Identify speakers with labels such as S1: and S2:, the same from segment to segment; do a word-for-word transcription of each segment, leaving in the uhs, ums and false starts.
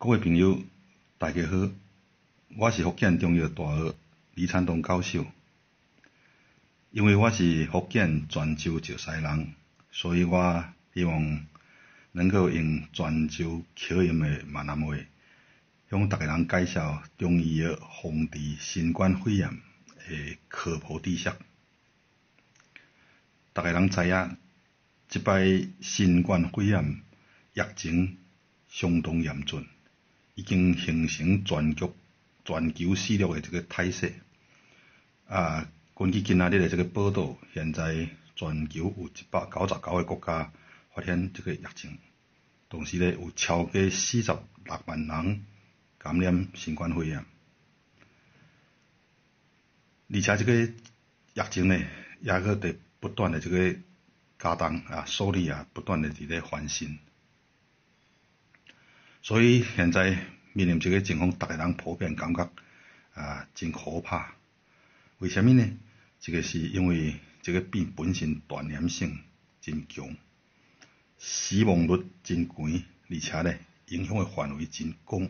S1: 各位朋友，大家好，我是福建中药大学李灿东教授。因为我是福建泉州石狮人，所以我希望能够用泉州口音的闽南话，向大家人介绍中医药防治新冠肺炎的科普知识。大家人知影，即摆新冠肺炎疫情相当严峻，已经形成全局全球肆虐的这个态势。啊，根据今仔日的这个报道，现在全球有一百九十九个国家发现这个疫情，同时呢有超过四十六万人感染新冠肺炎，而且这个疫情呢也搁在不断的这个加重啊，数字啊不断的伫咧翻新。所以现在面临这个情况，大家人普遍感觉啊真可怕。为什么呢？这个是因为这个病本身传染性真强，死亡率真高，而且呢影响的范围真广。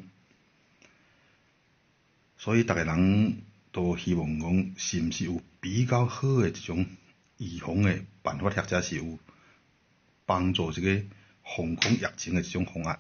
S1: 所以大家人都希望讲，是毋是有比较好的这种预防的办法，或者是有帮助这个防控疫情的这种方案。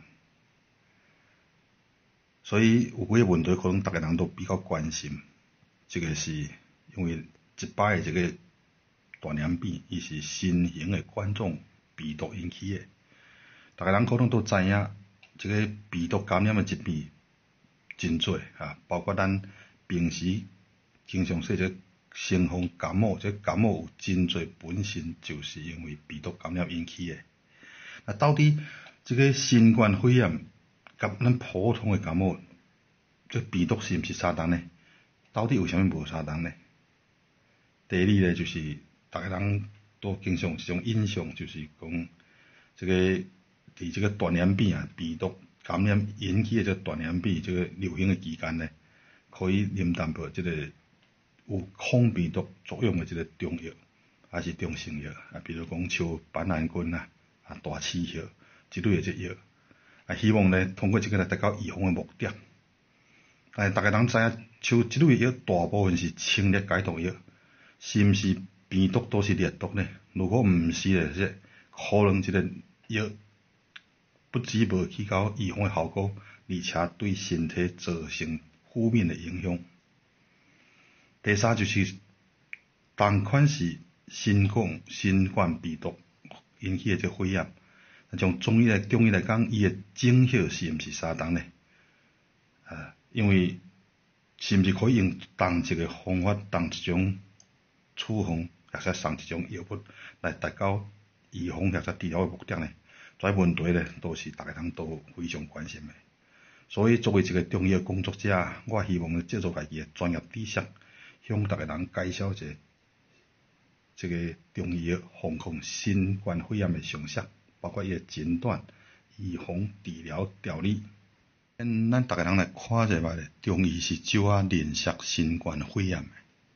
S1: 所以有几个问题，可能大家人都比较关心。这个是因为一摆的这个传染病，伊是新型的冠状病毒引起的。大家人可能都知影，这个病毒感染的疾病真多啊，包括咱平时经常说这个伤风感冒，这感冒有真多本身就是因为病毒感染引起的。那到底这个新冠肺炎甲咱普通的感冒，这病毒是毋是相同呢？到底为什么无相同呢？第二呢，就是大家人都经常有一种印象，就是讲这个伫这个传染病啊，病毒感染引起的这个传染病这个流行的期间呢，可以啉淡薄这个有抗病毒作用的这个中药，还是中成药啊，比如讲像板蓝根啊、啊大刺药这类的这药。啊，希望呢通过这个来达到预防的目的。但是大家人知影，像这类药大部分是清热解毒药，是毋是病毒都是热毒呢？如果毋是咧，这可能这个药不止无起到预防的效果，而且对身体造成负面的影响。第三就是，同款是新冠新冠病毒引起的这肺炎。从中医来中医来讲，伊的症效是毋是相同呢？啊，因为是毋是可以用同一个方法、同一种处方，或者送一种药物来达到预防或者治疗的目的呢？这问题呢，都是大家人都非常关心的。所以作为一个中医工作者，我希望借助家己的专业知识，向大家人介绍一下这个中医药防控新冠肺炎的常识。包括伊个诊断、预防、治疗、调理。咱咱大家人来看一下咧，中医是怎啊认识新冠肺炎的？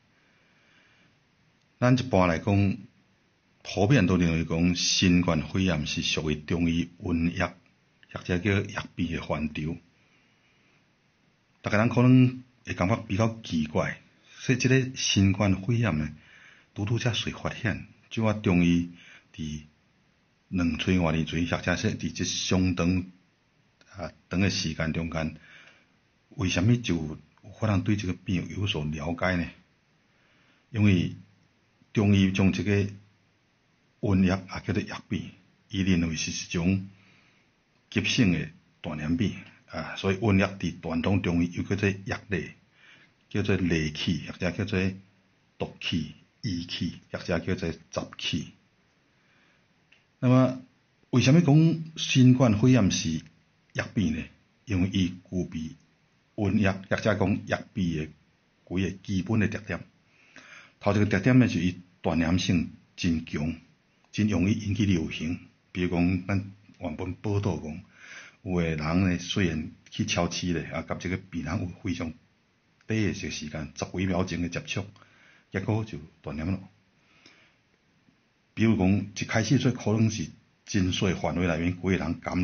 S1: 咱一般来讲，普遍都认为讲新冠肺炎是属于中医瘟疫或者叫疫病的范畴。大家人可能会感觉比较奇怪，所以这个新冠肺炎呢，拄拄才随发现，怎啊中医伫两岁外年前，或者说伫即相当啊长的时间中间，为什么就有可能对这个病有所了解呢？因为中医将这个瘟疫也叫做疫病，伊认为是一种急性的传染病啊，所以瘟疫伫传统中医又叫做疫类，叫做戾气，或者叫做毒气、疫气，或者叫做杂气。那么，为什么讲新冠肺炎是疫病呢？因为伊具备瘟疫或者讲疫病的几个基本的特点。头一个特点呢，就是伊传染性真强，真容易引起流行。比如讲，咱原本报道讲，有个人呢，虽然去超市咧，啊，甲这个病人有非常短的这个时间，十几秒钟的接触，结果就传染了。比如讲，一开始做可能是真细范围内面几个人感染，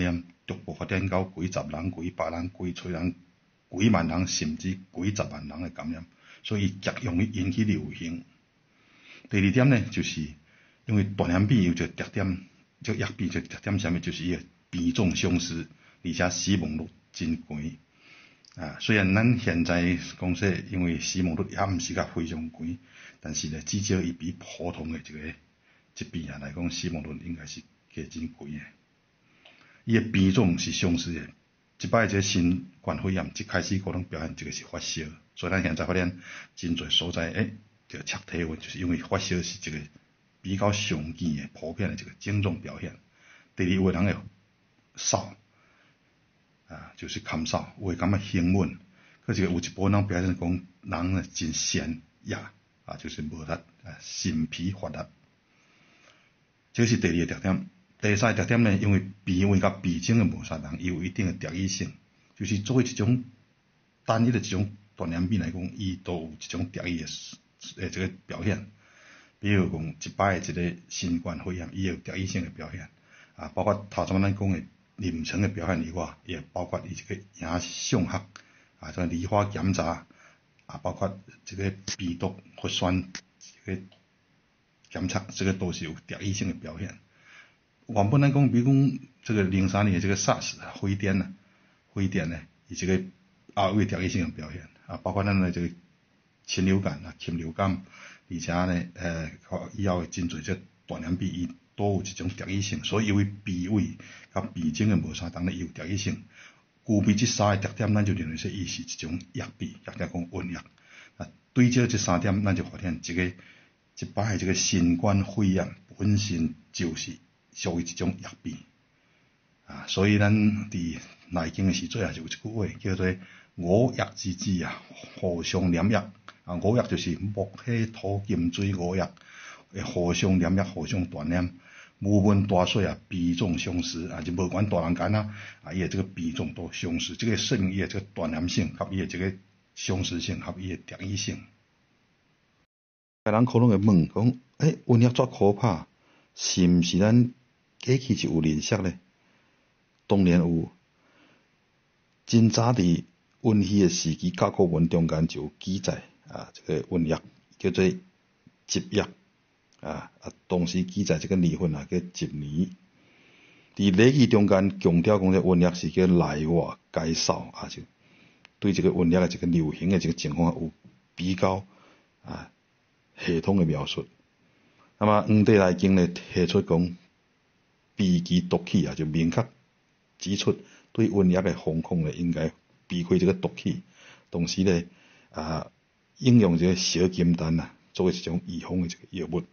S1: 逐步发展到几十人、几百人、几千人、几万人，甚至几十万人的感染，所以极容易引起流行。第二点呢，就是因为传染病有一个特点，这个疫病一个特点啥物，就是伊个变种相似，而且死亡率真高。啊，虽然咱现在讲说，因为死亡率也毋是甲非常高，但是呢，至少伊比普通的这个疾病啊来讲，死亡率应该是加真高的。伊个变种是相似的，即摆这个新冠肺炎一开始可能表现这个是发烧，所以咱现在发现真侪所在诶，这个测体温，就是因为发烧是一个比较常见的、普遍的这个症状表现。第二，有的人会扫。啊，就是咳嗽，会感觉兴奋，可是有一部分人表现讲人呢真痠哑，啊，就是无力，啊，心疲乏力，这是第二个特点。第三个特点呢，因为鼻胃甲鼻症的无杀人，伊有一定的特异性，就是作为一种单一的一种传染病来讲，伊都有一种特异的诶这个表现。比如讲，一摆的一个新冠肺炎，伊有特异性的表现，啊，包括头先咱讲的。临床的表现以外，也包括伊这个影像学啊，这个理化检查啊，包括这个鼻毒核酸这个检测，这个都是有特异性的表现。原本来讲，比如讲这个零三年的这个 SARS 非典呢，非典呢，伊这个也有特异性的表现啊，包括咱的这个禽流感啊、禽流感，而且呢，呃，以后真侪这传染病伊。都有一种特异性，所以因为鼻胃甲鼻症的无相同咧，有特异性。具备这三个特点，咱就认为说伊是一种疫病，或者讲瘟疫。啊，对照这三点，咱就发现这个一摆的这个新冠肺炎本身就是属于一种疫病。啊，所以咱伫内经的时阵也是有一句话叫做五疫之子啊，互相黏液。啊，五疫就是木火土金水五疫。会互相黏液、互相传染，无分大小啊，鼻种相似啊，就无管大人干啊，啊，伊的这个鼻种都相似，这个说明伊的这个传染性和伊的这个相似性和伊的特异性。有人可能会问讲，诶，瘟疫遮可怕，是毋是咱过去就有认识咧？当然有，真早伫瘟疫的时期，甲骨文中间就有记载啊，这个瘟疫叫做疾疫。啊啊！当时记载这个年份啊，叫十年。伫《礼记》中间强调讲，这瘟疫是叫内外皆扫啊，就对这个瘟疫的这个流行的这个情况有比较啊系统的描述。那么《黄帝内经》呢提出讲，避其毒气啊，就明确指出对瘟疫的防控呢，应该避开这个毒气，同时呢啊应用这个小金丹啊，作为一种预防的这个药物。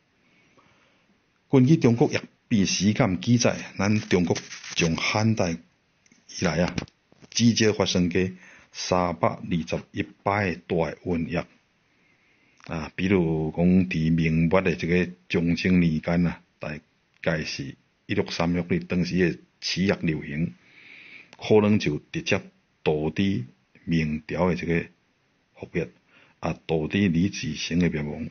S1: 根据中国疫病史感记载，咱中国从汉代以来啊，至少发生过三百二十一摆大瘟疫啊。比如讲，伫明末的这个崇祯年间啊，大概是一六三六年，当时的起疫流行，可能就直接导致明朝的这个覆灭啊，导致李自成的灭亡。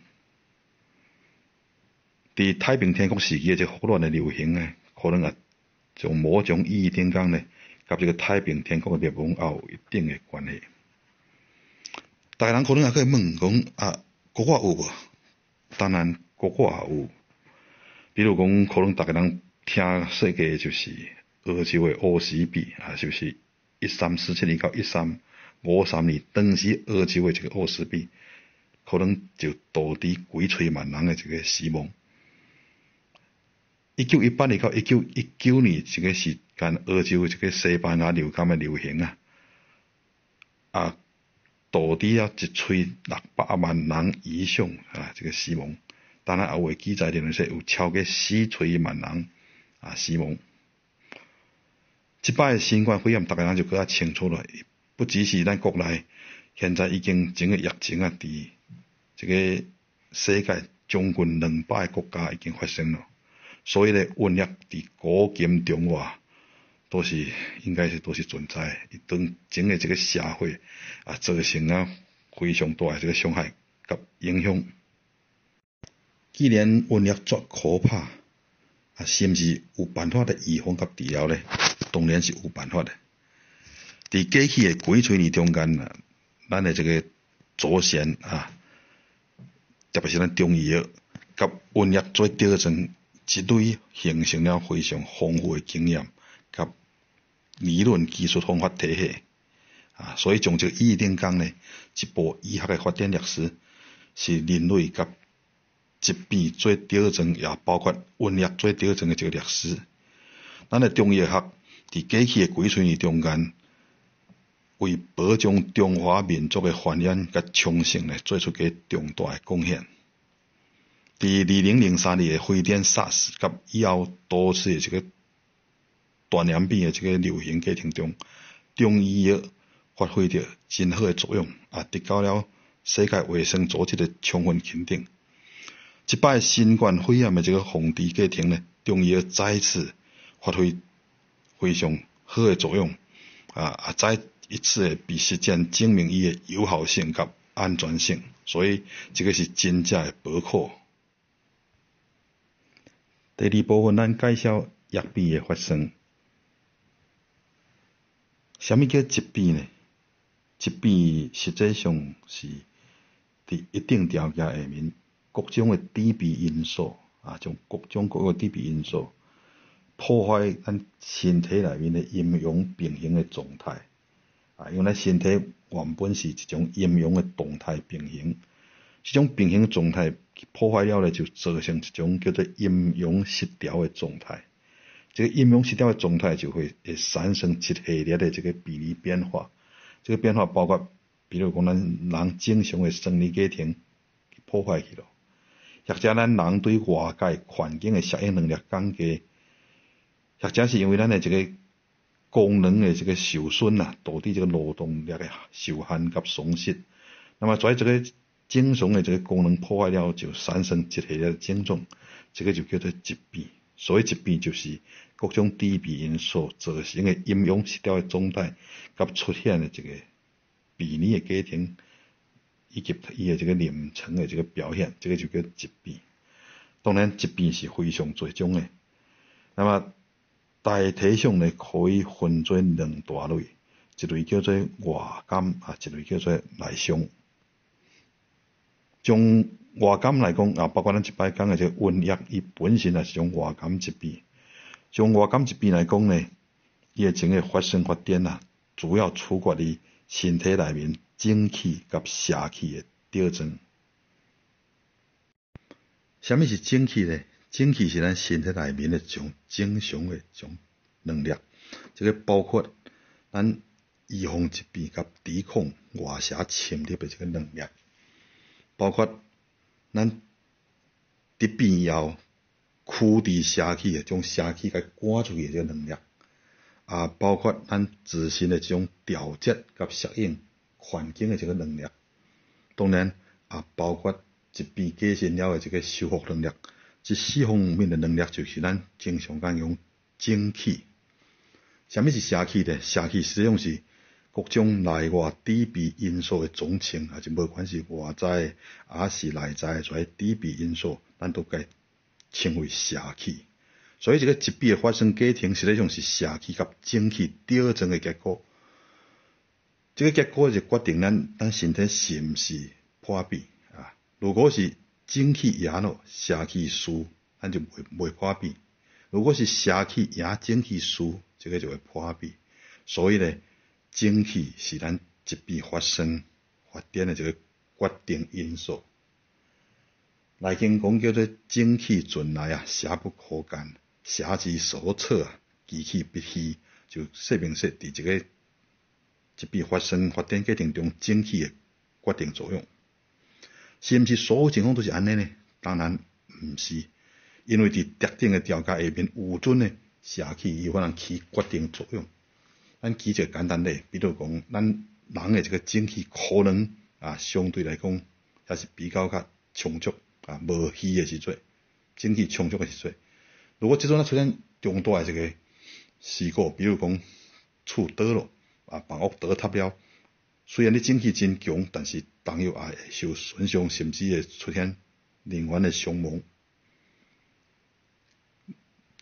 S1: 伫太平天国时期的这霍乱的流行呢，可能啊，从某种意义顶讲呢，甲这个太平天国的灭亡也有一定的关系。大家人可能也可以问讲啊，国外有无？当然国外也有，比如讲，可能大家人听说过就是欧洲的欧斯比啊，就是一三四七年到一三五三年，当时欧洲的这个欧斯比，可能就导致几千万人的这个死亡。一九一八年到一九一九年这个时间，欧洲这个西班牙流感的流行啊，啊，导致了一千六百万人以上啊这个死亡。当然，也有记载认为说有超过四千万人啊死亡。这摆新冠肺炎，大家人就更加清楚了，不只是咱国内，现在已经整个疫情啊，伫这个世界将近两百个国家已经发生了。所以咧，瘟疫伫古今中外都是应该是都是存在，伊对整个这个社会啊造成啊非常大的这个伤害甲影响。既然瘟疫遮可怕，啊，是毋是有办法来预防甲治疗咧？ 当然是有办法的。伫机器的规喙里中间啊，咱的这个祖先啊，特别是咱中医药甲瘟疫做调整，一类形成了非常丰富的经验甲理论技术方法体系啊，所以从这个意义顶讲呢，一部医学的发展历史是人类甲疾病做调整，也包括瘟疫做调整的这个历史。咱的中医学伫机器的规喙里中间，为保障中华民族的繁衍甲昌盛呢，做出个重大的贡献。伫二零零三年的非典 SARS 甲以后多次的这个传染病的这个流行过程中，中医药发挥着真好的作用，啊，得到了世界卫生组织的充分肯定。即摆新冠肺炎的这个防治过程呢，中医药再次发挥非常好的作用，啊啊，再一次的被实践证明伊的有效性甲安全性，所以这个是真正的宝库。第二部分，咱介绍疫病的发生。什么叫疾病呢？疾病实际上是伫一定条件下面，各种的致病因素啊，从各种各个致病因素破坏咱身体内面的阴阳平衡的状态啊，因为咱身体原本是一种阴阳的动态平衡，这种平衡状态破坏了呢，就造成一种叫做阴阳失调的状态。这个阴阳失调的状态就会会产生一系列的这个病理变化。这个变化包括，比如讲咱人正常的生理过程破坏去了，或者咱人对外界环境的适应能力降低，或者是因为咱的这个功能的这个受损啊，导致这个劳动力的受限甲丧失。那么在这个正常的这个功能破坏了，就产生一系列的症状，这个就叫做疾病。所以疾病就是各种致病因素造成的阴阳失调的状态，甲出现的这个病理的过程，以及伊的这个临床的这个表现，这个就叫疾病。当然，疾病是非常多种的。那么大体上呢，可以分做两大类，一类叫做外感啊，一类叫做内伤。从外感来讲啊，包括咱一摆讲的这个瘟疫，伊本身也是种外感疾病。从外感疾病来讲呢，伊的整个发生发展啊，主要处决于身体内面正气甲邪气的调整。什么是正气呢？正气是咱身体内面的一种正常的一种能量，这个包括咱预防疾病甲抵抗外邪侵入的这个能量。包括咱得病以后驱除邪气的这种邪气甲赶出去的这个能力，啊，包括咱自身的这种调节甲适应环境的这个能力，当然啊，包括疾病过身了的这个修复能力，这四方面的能力就是咱经常讲用正气。什么是邪气呢？邪气实际上是各种内外致病因素的总称，啊，就无管是外在还是内在的这些致病因素，咱都该称为邪气。所以这个疾病的发生过程，实际上是邪气甲正气调整的结果。这个结果就决定咱咱身体是毋是破病啊。如果是正气赢了，邪气输，咱就袂袂破病；如果是邪气赢正气输，这个就会破病。所以呢，正气是咱疾病发生发展的这个决定因素。内经讲叫做正气存来啊，邪不可干，邪之所措啊，其气必虚，就说明说伫这个疾病发生发展过程中，正气的决定作用。是毋是所有情况都是安尼呢？当然毋是，因为伫特定的条件下面，有准的邪气有可能起决定作用。咱举一个简单例，比如讲，咱人的这个正气可能啊，相对来讲也是比较较充足啊，无虚的时阵，正气充足的时阵，如果这阵出现重大的这个事故，比如讲厝倒了啊，房屋倒塌了，虽然你正气真强，但是当然也会受损伤，甚至会出现人员的伤亡。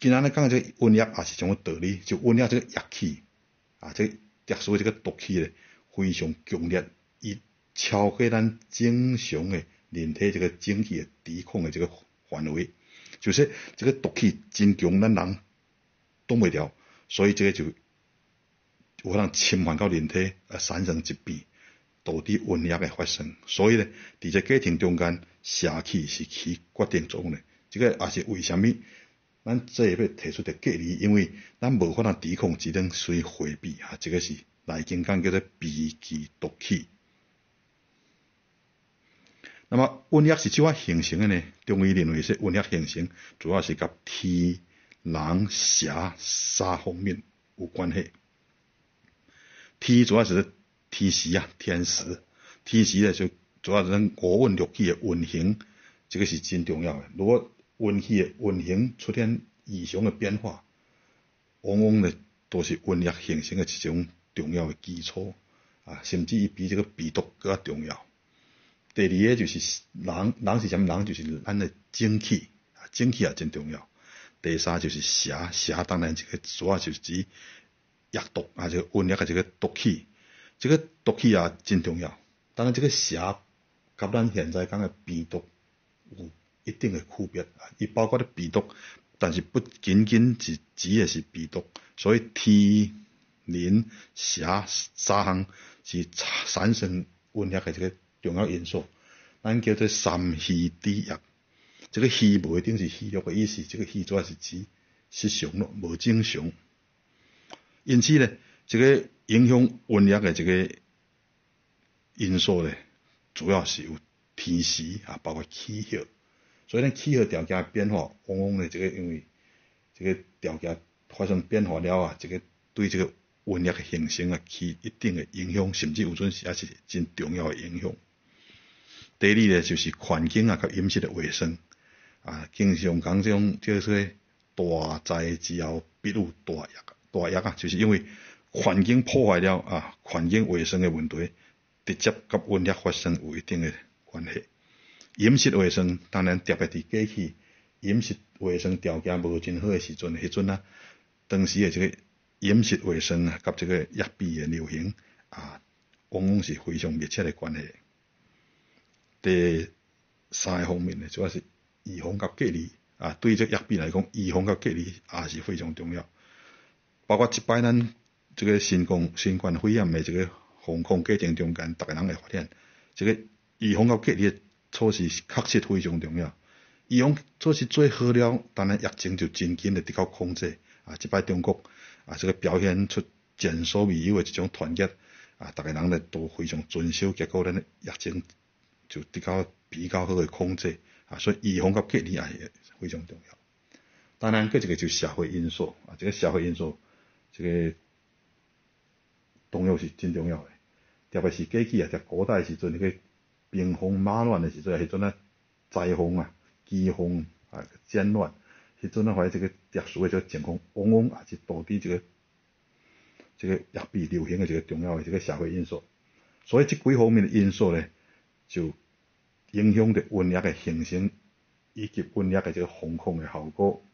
S1: 今仔日讲的这个瘟疫也是种道理，就瘟疫这个药气啊，这个特殊的这个毒气咧，非常强烈，伊超过咱正常的人体这个整体的抵抗的这个范围，就是这个毒气真强，咱人挡袂牢，所以这个就有可能侵犯到人体，而产生疾病，导致瘟疫的发生。所以咧，伫这过程中间，社气是起决定作用的。这个也是为什么咱这要提出的隔离，因为咱无法通抵抗，只能随回避啊。这个是内经讲叫做避其毒气。那么瘟疫是怎啊形成的呢？中医认为是瘟疫形成主要是甲天、人、蛇三方面有关系。天主要是天时啊，天时，天时咧就主要是咱五运六气的运行，这个是真重要的。如果运气的运行出现异常的变化，往往咧都是瘟疫形成的一种重要的基础啊，甚至比这个病毒更加重要。第二个就是人，人是什么？人就是咱的精气啊，精气也真重要。第三就是蛇，蛇当然这个主要就是指药毒啊，这个瘟疫的这个毒气，这个毒气也真重要。当然，这个蛇甲咱现在讲的病毒有一定的区别啊，伊包括了病毒，但是不仅仅是指的是病毒，所以天、人、蛇三项是产生瘟疫的这个重要因素，咱叫做三虚之疫。这个虚无一定是虚弱的意思，这个虚主要是指失常咯，无正常。因此咧，这个影响瘟疫的这个因素咧，主要是有天时啊，包括气候。所以咱气候条件变化，往往咧这个因为这个条件发生变化了啊，这个对这个瘟疫的形成啊起一定的影响，甚至有阵时也是真重要的影响。第二咧就是环境啊，甲饮食的卫生啊，经常讲这种叫做大灾之后必有大疫，大疫啊，就是因为环境破坏了啊，环境卫生的问题，直接甲瘟疫发生有一定的关系。饮食卫生当然特别伫过去饮食卫生条件无真好的时阵，迄阵啊，当时的这个饮食卫生啊，甲这个疫病的流行啊，往往是非常密切的关系。第三个方面呢，主要是预防甲隔离啊，对这疫病来讲，预防甲隔离也是非常重要。包括即摆咱这个新冠新冠肺炎的这个防控过程中间，逐个人会发现，这个预防甲隔离的措施确实非常重要。预防措施做好了，当然疫情就真紧的得到控制啊。即摆中国啊，这个表现出前所未有的一种团结啊，逐个人咧都非常遵守，结果咱的疫情就得到比较好的控制啊。所以预防甲隔离也是非常重要。当然，佮一个就是社会因素啊，这个社会因素，这个同样是真重要的。特别是过去啊，在古代时阵，那个兵荒马乱的时阵，迄阵啊灾荒啊、饥荒啊、战乱，迄阵啊，或者这个特殊的这个情况，往往也是导致这个这个疫病流行的这个重要的这个社会因素。所以这几方面的因素呢，就影响着瘟疫的形成以及瘟疫的这个防控的效果。